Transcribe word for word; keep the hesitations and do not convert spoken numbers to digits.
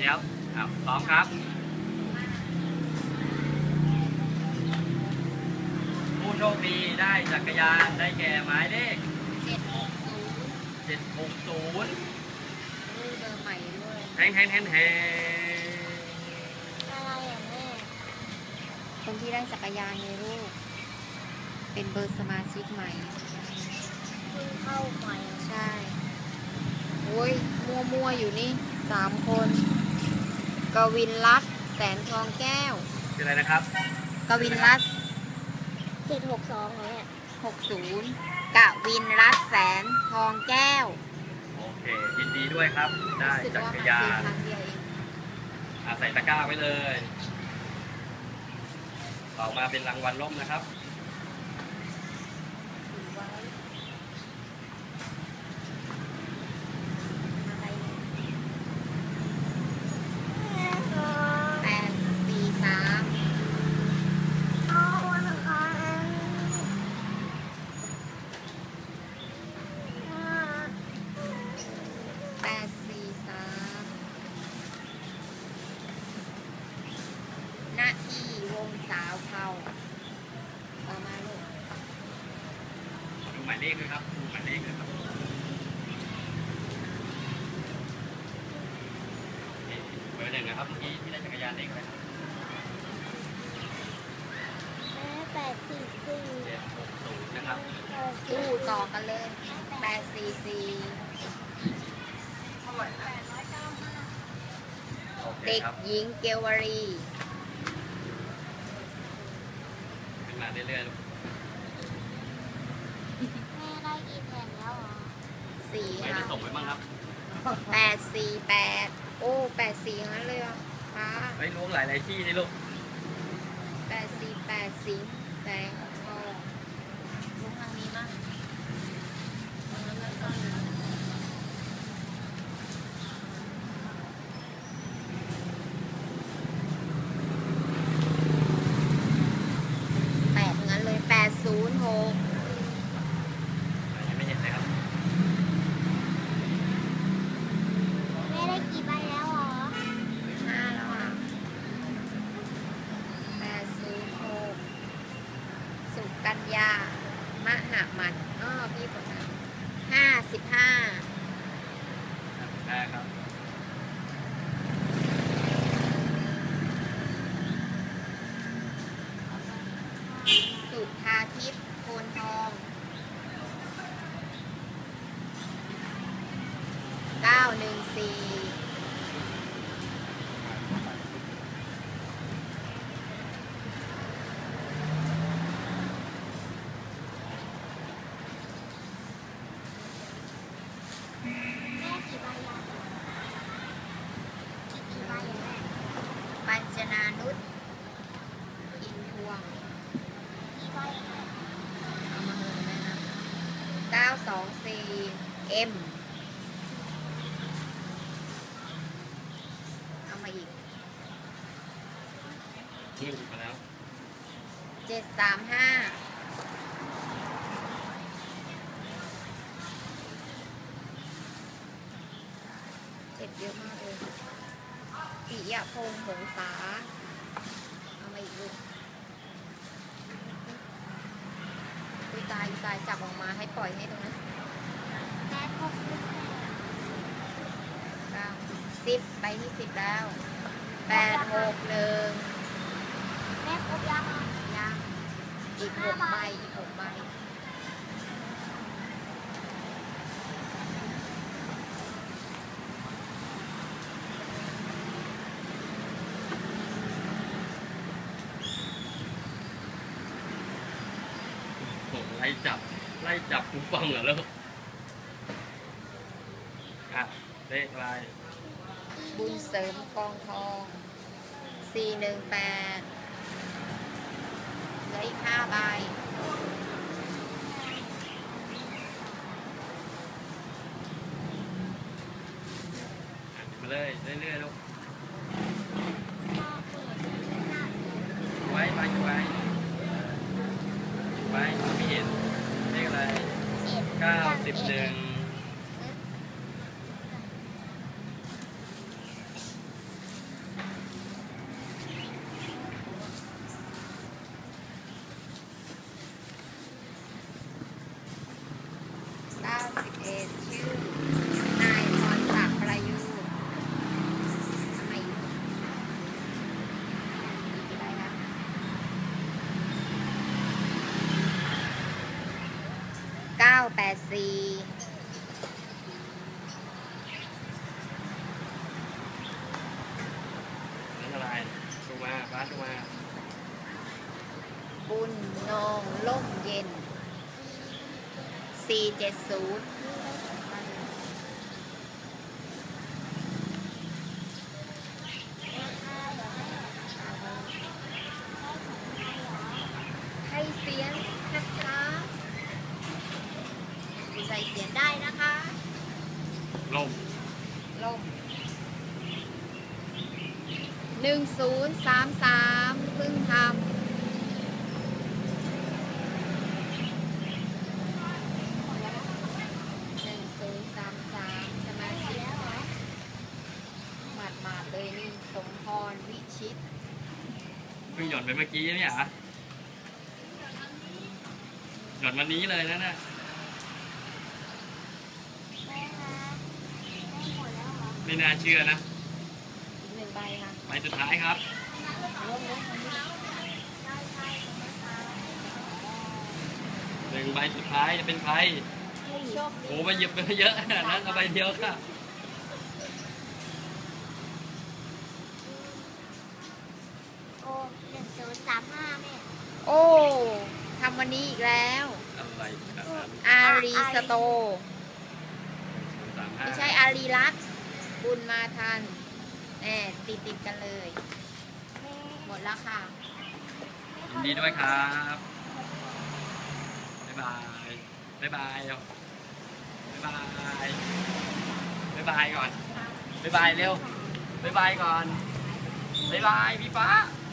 ดี๋ยวอ้าวพร้อมครับผู้โชคดีได้จักรยานได้แก่หมายเลขเจ็ดหกศูนย์เจ็ดหกศูนย์รูปเบอร์ใหม่ด้วยแฮงแฮงแฮงแฮงอะไรอ่ะแม่คนที่ได้จักรยานในรูปเป็นเบอร์สมาชิกใหม่เพิ่งเข้าใหม่ใช่โอ้ยมัวมัวอยู่นี่สามคนกวินรัตน์แสนทองแก้วคืออะไรนะครับกวินรัตน์เจ็ดหกสองเหรอเนี่ยหกศูนย์กวินรัตน์แสนทองแก้วโอเคยินดีด้วยครับได้จักรยานอาใส่ตะกร้าไว้เลยต่อมาเป็นรางวัลร่มนะครับหน้าที่วงสาวเทาต่อมาลูกดูหมายเลขเลยครับดูหมายเลขเลยครับเบอร์หนึ่งนะครับเมื่อกี้ที่ได้จักรยานเลขอะไรครับแปดสี่สี่เจ็ดหกศูนย์นะครับตู้ต่อกันเลยแปดสี่สี่เด็กหญิงเกวรีขึ้นมาเรื่อยๆลูกแม่ได้กี่แผ่นแล้วอ่ะสี่ไม่ได้ส่งไปบ้างครับแปดสี่แปดโอ้แปดสี่งั้นเลยอ่ะป้าไปล้วงหลายหลายที่นี่ลูกแปดสี่แปดสิงแสงทองล้วงทางนี้มั้งแปดศูนย์หกยังไม่เห็นเลยครับแม่ได้กี่ใบแล้วหรอห้าแล้วอ่ะแปดศูนย์หกสุกัญญามหามันอ้อพี่คนนั้นห้าสิบห้าได้ครับสุธาทิพย์โพนทองเก้าหนึ่งสี่ปัญจนานุชอินทวงเอามาเลยไหมนะเก้าสองสี่เอ็มเอามาอีกนี่มาแล้วเจ็ดสามห้าเจ็ดเยอะมากเลยปิยพงษ์หงษาเอามาอีกลูกคุยตายตายจับออกมาให้ปล่อยให้ตรงนั้นแปดหกเก้าสิบไปที่สิบแล้วแปดหกหนึ่งแม่ครบยังยังอีกหกใบอีกหกใบไล่จับไล่จับคูฟังเหรอลูกอ่ะเลขอะไรบุญเสริมกองทองสี่หนึ่งแปดเหลืออีกห้าใบมาเลยเรื่อยๆลูกไว้ไว้ไว้ไว้ไม่เห็นเลขอะไรเก้าสิบหนึ่งดสี่นั่นอะไรชูมาฟ้าชูมาบุญนองล่มเย็นสี่เจ็ดศูนย์ให้เสียงนะคะใส่เสียงได้นะคะลมลมหนึ่งศูนย์สามสามเพิ่งทำหนึ่งศูนย์สามสามสมาชิกหมาดหมาดๆเลยนี่สมพรวิชิตเพิ่งหย่อนไปเมื่อกี้เนี่ยเหรอหย่อนวันนี้เลยนะน่ะ ไม่น่าเชื่อนะอีกหนึ่งใบค่ะใบสุดท้ายครับลงลงหนึ่งใบสุดท้ายจะเป็นใครโชคโอ้ไปหยิบไปเยอะขนาดนั้นเอาใบเดียวค่ะโอ้หนึ่งศูนย์สามห้าแม่โอ้ทำวันนี้อีกแล้วอะไรขนาดนั้นอารีสโตสามห้าไม่ใช่อารีรัตน์บุญมาทันแน่ติดติดๆกันเลย หมดแล้วค่ะยินดีด้วยครับ บ๊ายบาย บ๊ายบายเร็วบ๊ายบาย บ๊ายบายก่อน บ๊ายบายเร็ว บ๊ายบายก่อน บ๊ายบายพี่ฟ้า